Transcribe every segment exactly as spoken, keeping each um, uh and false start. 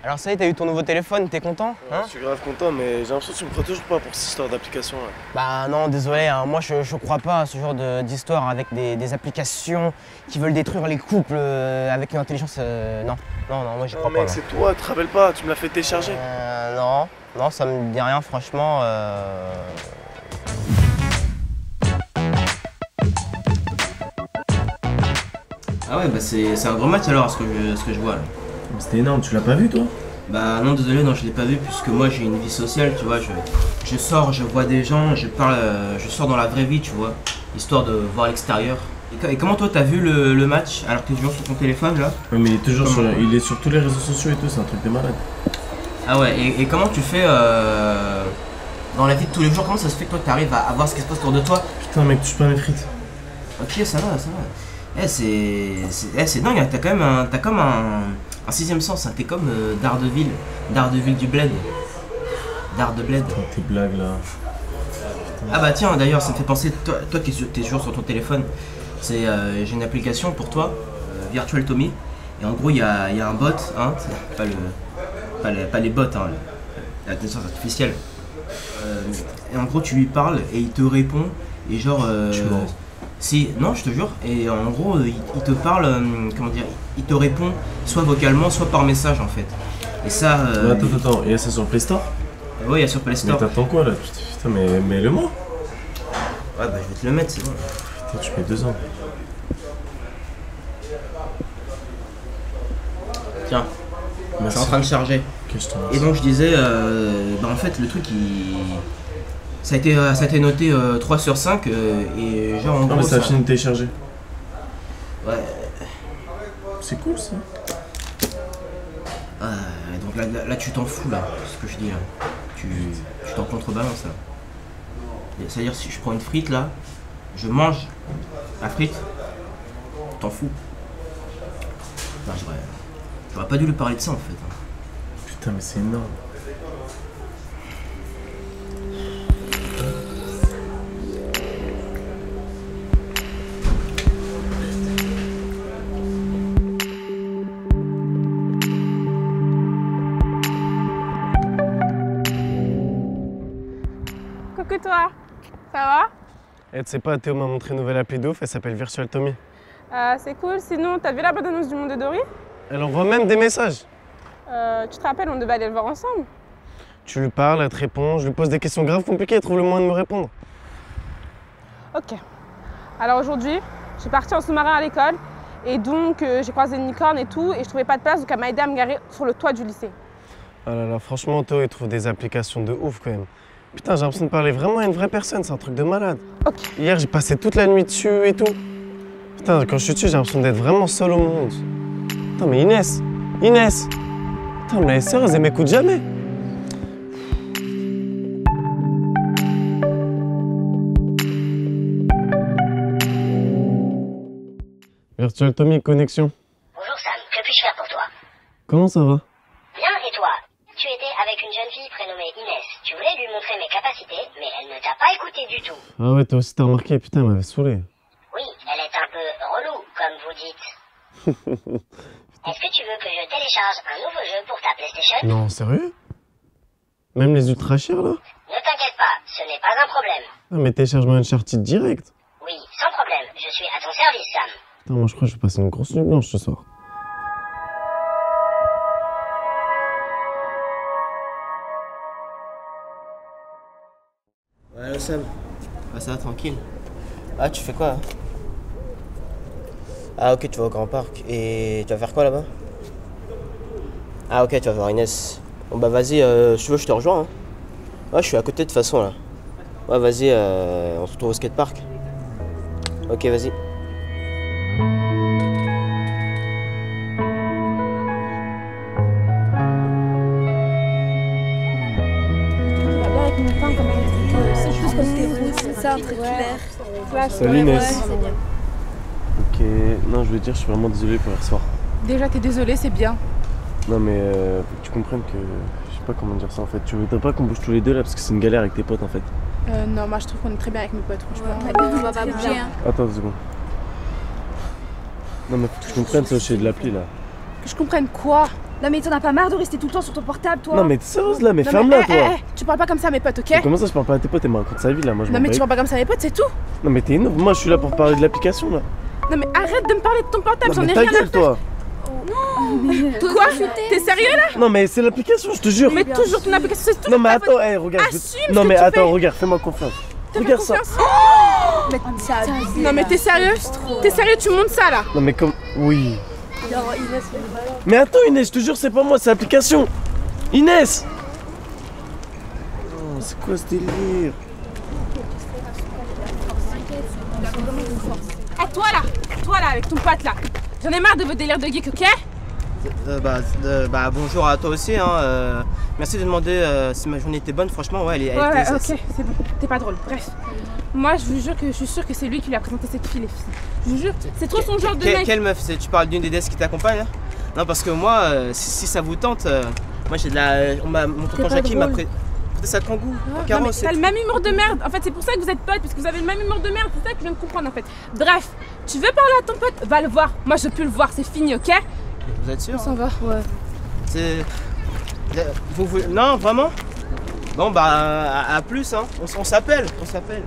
Alors ça y est, t'as eu ton nouveau téléphone, t'es content Ouais, hein? je suis grave content, mais j'ai l'impression que tu me crois toujours pas pour cette histoire d'application là. Bah non, désolé, hein, moi je, je crois pas à ce genre de- d'histoire avec des, des applications qui veulent détruire les couples euh, avec une intelligence... euh, non, non, non, moi j'y Non crois mec, pas. c'est toi, tu te rappelles pas, tu me l'as fait télécharger. Euh, non, non, ça me dit rien, franchement. Euh... Ah ouais, bah c'est c'est un gros match alors, ce que je, ce que je vois là. C'était énorme, tu l'as pas vu toi? Bah non, désolé, non, je l'ai pas vu puisque moi j'ai une vie sociale, tu vois. Je, je sors, je vois des gens, je parle, euh, je sors dans la vraie vie, tu vois, histoire de voir l'extérieur. Et, co- et comment toi t'as vu le, le match alors que t'es toujours sur ton téléphone là? Ouais, mais il est toujours Comment? sur, il est sur tous les réseaux sociaux et tout, c'est un truc de malade. Ah ouais, et, et comment tu fais euh, dans la vie de tous les jours? Comment ça se fait que toi t'arrives à, à voir ce qui se passe autour de toi? Putain mec, touche pas à mes frites. Ok, ça va, ça va. Eh, c'est c'est eh, c'est dingue, hein. T'as quand même un, t'as comme un, un sixième sens, hein. T'es comme euh, Daredevil, Daredevil du bled. Darde de bled. Putain, tes blagues là. Ah bah tiens, d'ailleurs, ça me fait penser, toi, toi qui es, sur- t'es toujours sur ton téléphone, c'est euh, j'ai une application pour toi, euh, Virtual Tommy. Et en gros, il y a, il y a un bot, hein, c'est pas, le, pas, le- pas les bots, hein, le- l'intelligence artificielle. Euh, et en gros, tu lui parles et il te répond, et genre... euh, Tu mens. Si, non, je te jure, et en gros, euh, il, il te parle, euh, comment dire, il te répond soit vocalement, soit par message en fait. Et ça... euh, Mais attends, attends, attends, il y a ça sur Play Store? Ouais, il y a sur Play Mais Store. t'attends quoi là? Putain, mais mets-le-moi. Ouais, bah je vais te le mettre, c'est bon. Putain, tu mets deux ans. Tiens, Merci. c'est en train de charger. Ok, je te Et remercie. donc je disais, euh, bah en fait le truc il... Ça a été, euh, ça a été noté euh, trois sur cinq euh, et genre en Non gros mais ça a ça- fini de télécharger. Ouais, C'est cool ça. euh, donc là, là, là, tu t'en fous là, ce que je dis là. Tu tu t'en contrebalances là. Et c'est-à-dire si je prends une frite là, je mange la frite, t'en fous. Non, j'aurais, j'aurais pas dû lui parler de ça en fait. hein. Putain mais c'est énorme. Coucou toi, ça va? Et tu sais pas, Théo m'a montré une nouvelle appli de ouf, elle s'appelle Virtual Tommy. Euh, C'est cool, sinon t'as vu la bande-annonce du Monde de Dory? Elle envoie même des messages. Euh, tu te rappelles, on devait aller le voir ensemble. Tu lui parles, elle te répond, je lui pose des questions graves compliquées, elle trouve le moyen de me répondre. Ok. Alors aujourd'hui, je suis partie en sous-marin à l'école et donc euh, j'ai croisé une licorne et tout et je trouvais pas de place donc elle m'a aidé à me garer sur le toit du lycée. Ah là là, franchement, Théo, il trouve des applications de ouf quand même. Putain, j'ai l'impression de parler vraiment à une vraie personne, c'est un truc de malade. Ok. Hier, j'ai passé toute la nuit dessus et tout. Putain, quand je suis dessus, j'ai l'impression d'être vraiment seul au monde. Putain, mais Inès Inès Putain, mais elle est sérieuse, elle m'écoute jamais. Virtual Tommy, connexion. Bonjour Sam, que puis-je faire pour toi? Comment ça va? Bien, et toi? Tu étais avec une jeune fille prénommée Inès. Tu voulais lui montrer mes capacités, mais elle ne t'a pas écouté du tout. Ah ouais, toi aussi t'as remarqué, putain, elle m'avait saoulé. Oui, elle est un peu relou, comme vous dites. Est-ce que tu veux que je télécharge un nouveau jeu pour ta PlayStation? Non, sérieux? Même les ultra chers là? Ne t'inquiète pas, ce n'est pas un problème. Ah, mais télécharge-moi Uncharted direct. Oui, sans problème, je suis à ton service Sam. Putain, moi je crois que je vais passer une grosse nuit blanche ce soir. Ouais, Sam. Ah, ça va, tranquille. Ah, tu fais quoi là? Ah, ok, tu vas au Grand Parc. Et tu vas faire quoi là-bas? Ah, ok, tu vas voir Inès. Bon, bah, vas-y, euh, si tu veux, je te rejoins. Hein. Ouais, je suis à côté de toute façon là. Ouais, vas-y, euh, on se retrouve au skatepark. Ok, vas-y. C'est ça, un truc clair. Salut Inès. Ok, non, je veux dire, je suis vraiment désolé pour hier soir. Déjà t'es désolé, c'est bien. Non, mais euh, faut que tu comprennes que je sais pas comment dire ça en fait. Tu voudrais pas qu'on bouge tous les deux là parce que c'est une galère avec tes potes en fait. Euh, non, moi je trouve qu'on est très bien avec mes potes, franchement. On va pas bouger, hein. Attends deux secondes. Non, mais faut que tu comprennes ça au sujet de l'appli là. Que je comprenne quoi? Non mais t'en as pas marre de rester tout le temps sur ton portable, toi? Non mais t'es sérieuse là, mais Non, ferme-la mais, toi. eh, eh, eh, tu parles pas comme ça à mes potes, ok? Mais comment ça je parle pas à tes potes, elle me raconte sa vie là, moi je Non m'en mais bats tu parles pas comme ça à mes potes, c'est tout. les- Non mais t'es énorme, moi je suis là pour parler de l'application là. Non mais arrête de me parler de ton portable, Non j'en mais ai ta rien à gueule faire. toi. Quoi? T'es sérieux là? Non mais c'est l'application, je te jure. Mais toujours ton application, c'est tout. Non mais attends, hey, regarde. je- Assume ce Non que mais tu attends, fais. regarde, fais-moi confiance. T'as pas Regarde ça. confiance? Non mais t'es sérieux? T'es sérieux, tu montes ça là? Non mais comme... Oui. Mais attends Inès, je te jure c'est pas moi, c'est l'application. Inès. Oh, c'est quoi ce délire? Eh toi là, toi là avec ton pote là. J'en ai marre de vos délires de geek, ok? Euh, bah, euh, bah bonjour à toi aussi, hein. euh, merci de demander euh, si ma journée était bonne, franchement, ouais, elle, est- elle Ouais, ouais, était... ok, c'est bon, t'es pas drôle. Bref, moi je vous jure que je suis sûre que c'est lui qui lui a présenté cette fille, les filles. Je vous jure, c'est trop son genre de Que- mec. Quelle meuf? c'est- Tu parles d'une des D S qui t'accompagne là? Non, parce que moi, euh, si, si ça vous tente, euh, moi j'ai de la... On m'a, mon tonton pas Jackie m'a drôle. prêté ça de kangou, Ah, en non, carreau, mais c'est t'as tout. le même humour de merde. En fait, c'est pour ça que vous êtes potes, parce que vous avez le même humour de merde. C'est ça que je viens de comprendre en fait. Bref, tu veux parler à ton pote? Va le voir. Moi, je peux le voir, c'est fini, ok? Vous êtes sûr? On s'en va. Ouais. C'est... Vous, vous... Non, vraiment? Bon bah, à, à plus, hein. On, s- on s'appelle, on s'appelle.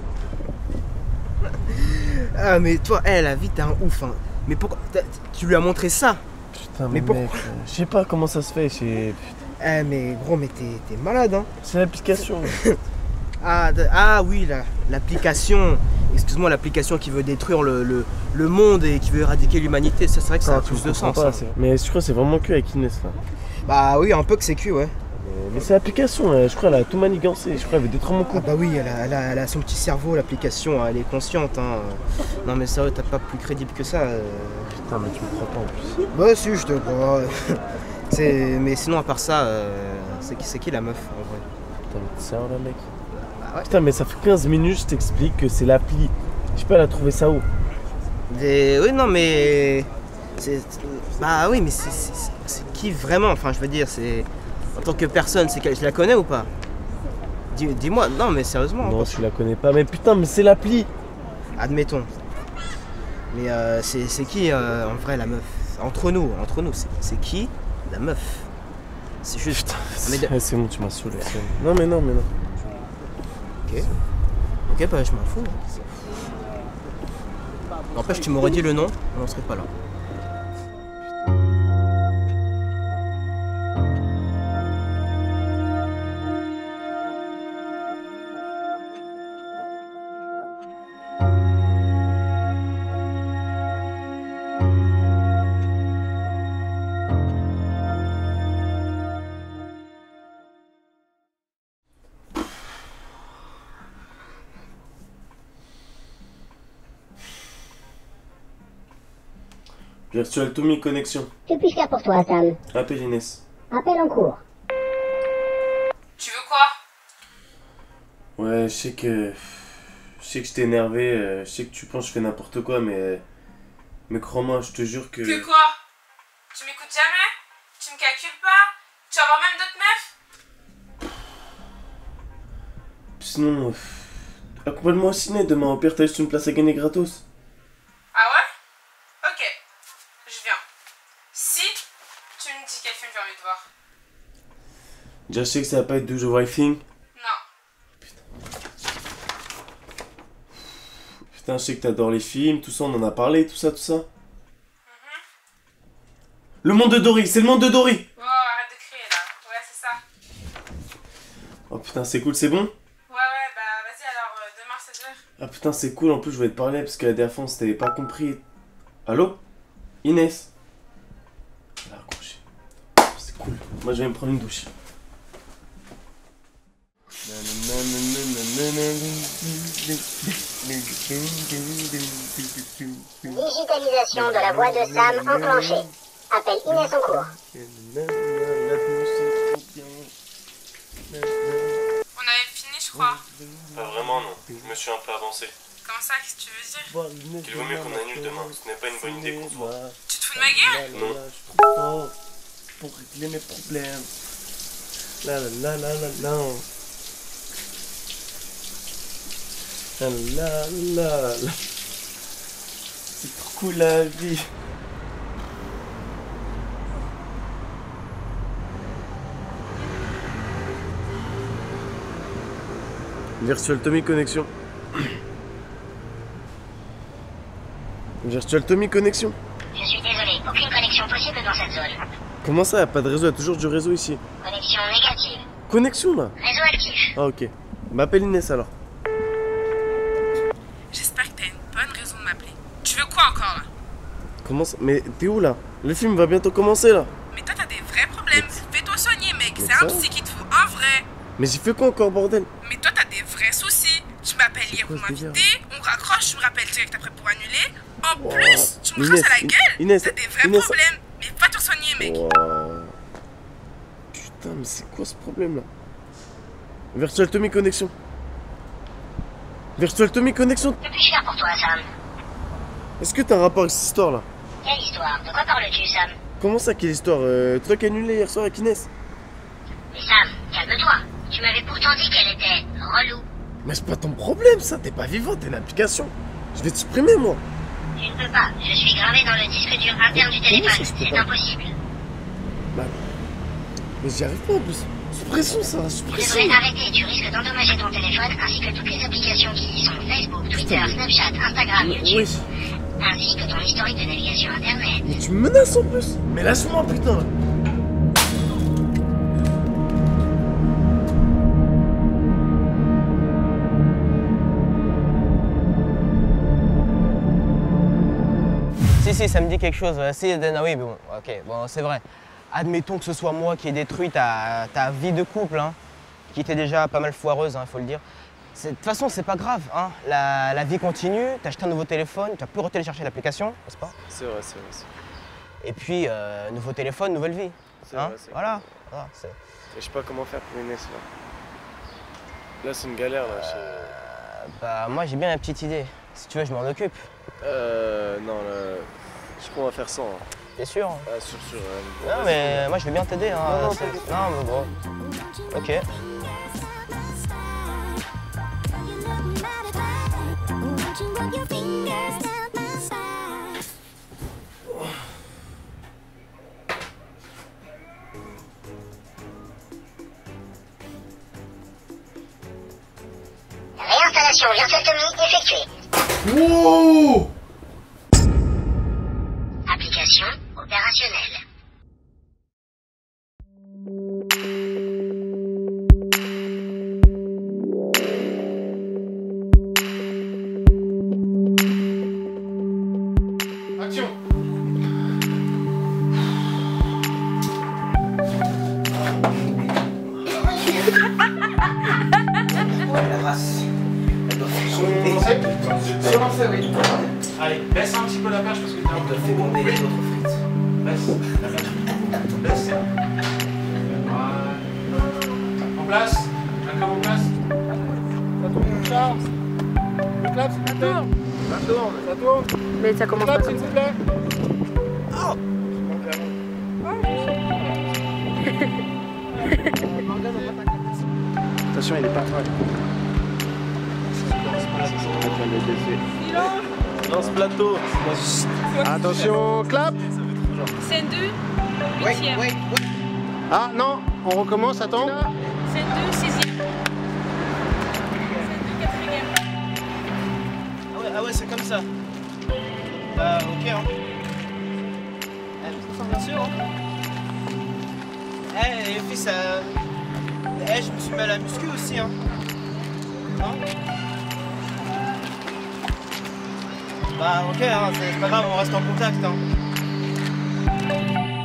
Ah mais toi, eh, la vie, t'es un ouf, hein. Mais pourquoi... t'as- Tu lui as montré ça? Putain Mais mais pourquoi? mec, euh, je sais pas comment ça se fait, c'est... Eh mais gros, mais t'es t'es malade, hein. C'est l'application. Ah, d- ah oui, la- l'application. Excuse-moi, l'application qui veut détruire le, le, le monde et qui veut éradiquer l'humanité. Ça, c'est vrai que ça a Ah, tu plus de comprends sens. pas, hein. c'est- Mais je crois que c'est vraiment que avec Inès là. Bah oui, un peu que c'est cul, ouais. Mais, mais c'est l'application, euh, je crois qu'elle a tout manigancé, je crois qu'elle veut détruire mon Ah couple. bah oui, elle a, elle a- elle a son petit cerveau, l'application, elle est consciente. Hein. Non mais sérieux, t'as pas plus crédible que ça. euh. Putain mais tu me crois pas en plus. Bah si, je te crois. C'est- mais sinon, à part ça, euh, c'est qui, c'est qui la meuf en vrai? Putain mais t'es sérieux là mec? Bah ouais. Putain mais ça fait quinze minutes je t'explique que c'est l'appli. Je sais pas, elle a trouvé ça où? Des... Oui, non mais... c'est- Bah oui, mais c'est, c'est, c'est- c'est qui vraiment? Enfin, je veux dire, c'est... En tant que personne, c'est qu'elle... Je la connais ou pas? Dis, dis-moi, non mais sérieusement. Non parce- tu la connais pas, mais putain mais c'est l'appli. Admettons. Mais euh, c'est, c'est qui euh, en vrai la meuf? Entre nous, entre nous, c'est, c'est qui la meuf? C'est juste... Mais de- C'est c'est bon, tu m'as saoulé. c'est bon. Non mais non mais non. Ok. Ok, bah je m'en fous. N'empêche, tu m'aurais dit le nom, on n'en serait pas là. Virtual Tommy connexion. Que puis-je faire pour toi, Sam? Appelle Inès. Appel en cours. Tu veux quoi? Ouais, je sais que. Je sais que je t'ai énervé, euh, je sais que tu penses que je fais n'importe quoi, mais. Mais crois-moi, je te jure que. Que quoi? Tu m'écoutes jamais? Tu me calcules pas? Tu vas avoir même d'autres meufs? Sinon. euh, Accompagne-moi au ciné demain, au pire, t'as juste une place à gagner gratos. Ah ouais? Ok, je viens. Si tu me dis quel film j'ai envie de voir. Déjà, je sais que ça va pas être Do the Right Thing. Non. Putain, je sais que t'adores les films, tout ça, on en a parlé, tout ça, tout ça. Le monde de Dory, c'est le monde de Dory! Oh, arrête de crier là. Ouais, c'est ça. Oh putain, c'est cool, c'est bon? Ouais, ouais, bah vas-y alors, euh, demain seize heures. Ah putain, c'est cool, en plus, je voulais te parler parce que la dernière fois, on s'était pas compris. Allô? Inès? Elle a raccroché. Oh, c'est cool. Moi, je vais me prendre une douche. Digitalisation de la voix de Sam enclenchée. Appel Inès en cours. On avait fini, je crois. Pas vraiment, non. Je me suis un peu avancé. Comment ça, qu'est-ce que tu veux dire? Qu'il vaut mieux qu'on annule demain. Ce n'est pas une bonne idée qu'on se voit. Tu te fous de ma gueule? Non. Je suis trop fort pour régler mes problèmes. La la la la la la. La la la la. C'est trop cool la vie. Virtual Tommy connexion. Virtual Tommy connexion. Je suis désolé, aucune connexion possible dans cette zone. Comment ça, y a pas de réseau? Y a toujours du réseau ici. Connexion négative. Connexion là? Réseau actif. Ah ok. M'appelle Inès alors. J'espère que t'as une bonne raison de m'appeler. Tu veux quoi encore là? Comment ça? Mais t'es où là? Le film va bientôt commencer là. Mais toi t'as des vrais problèmes. Fais-toi soigner mec, Mais c'est un ça psy qu'il te faut, un vrai. Mais j'ai fait quoi encore bordel? Mais toi t'as des vrais soucis. Tu m'appelles hier quoi pour ce délire? m'inviter, on raccroche, tu me rappelles direct après pour annuler. En Wow. plus, tu me Inès, crasses à la gueule. Inès, T'as des vrais Inès. problèmes. Mais va te soigner mec. Wow. Putain, mais c'est quoi ce problème là? Virtual Tommy connexion. Virtual Tommy connexion. Que puis-je faire pour toi, Sam? Est-ce que t'as un rapport avec cette histoire là? Quelle histoire? De quoi parles-tu, Sam? Comment ça, quelle histoire? euh, Toi qui as annulé hier soir avec Inès? Mais Sam, calme-toi. Tu m'avais pourtant dit qu'elle était relou. Mais c'est pas ton problème ça, t'es pas vivant, t'es une application. Je vais te supprimer moi. Tu ne peux pas. Je suis gravé dans le disque dur interne du téléphone. ça se fait C'est pas? impossible. Bah. Mais j'y arrive pas en plus. Suppression ça, Tu suppression. devrais arrêter. Tu risques d'endommager ton téléphone ainsi que toutes les applications qui y sont. Facebook, Twitter, Snapchat, Instagram, YouTube. Oui. Ainsi que ton historique de navigation internet. Mais tu me menaces en plus. Mais lâche-moi putain là. Si, si, ça me dit quelque chose. Ouais. Si, ah oui, bon, ok, bon, c'est vrai. Admettons que ce soit moi qui ai détruit ta, ta vie de couple, hein, qui était déjà pas mal foireuse, il hein, faut le dire. De toute façon, c'est pas grave. Hein. La, la vie continue, t'as acheté un nouveau téléphone, tu as pu retélécharger l'application, n'est-ce pas? C'est vrai, c'est vrai. c'est vrai. Et puis, euh, nouveau téléphone, nouvelle vie. C'est Hein. vrai, c'est Voilà. vrai. Voilà, c'est- Et je sais pas comment faire pour Inès là. Là c'est une galère là. Euh, bah, moi, j'ai bien la petite idée. Si tu veux, je m'en occupe. Euh. Non là. Je crois qu'on va faire sans. Hein. T'es sûr? Hein. Ah, sûr, sûr. euh, Non, vas-y. mais moi, je vais bien t'aider. Hein. Non, non, C'est- t'inquiète. non, mais bon. Ok. Réinstallation Virtual Tommy effectuée. Wow. Application opérationnelle. Action. La race. Elle doit féconder. Allez, baisse un petit peu la perche parce que t'es un Elle peu doit féconder les autres frites. Baisse la perche. Baisse. Voilà. En place. D'accord, en place. Ça tourne, Charles. Le clap, s'il vous plaît. Ça tourne, ça tourne. Mais ça commence Clap, pas s'il comme vous ça. plaît. Attention, il est pas mal. Lance plateau. Attention, clap. Scène deux, Ouais, huitième. ouais, ouais. Ah non, on recommence, attends. Scène deux, sixième. Scène deux, quatrième. Ah ouais, ah ouais, c'est comme ça. Bah, ok, hein. Eh, bien sûr, hein. Eh, les filles, ça... Eh, je me suis mis à la muscu aussi, hein. Non? Bah, ok, hein, c'est pas grave, on reste en contact, hein.